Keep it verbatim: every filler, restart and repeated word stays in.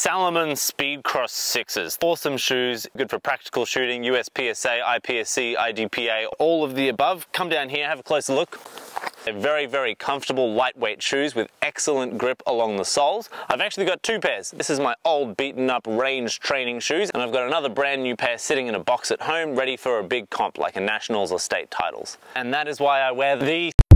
Salomon Speedcross sixes. Awesome shoes, good for practical shooting, U S P S A, I P S C, I D P A, all of the above. Come down here, have a closer look. They're very, very comfortable, lightweight shoes with excellent grip along the soles. I've actually got two pairs. This is my old beaten up range training shoes, and I've got another brand new pair sitting in a box at home ready for a big comp like a nationals or state titles. And that is why I wear the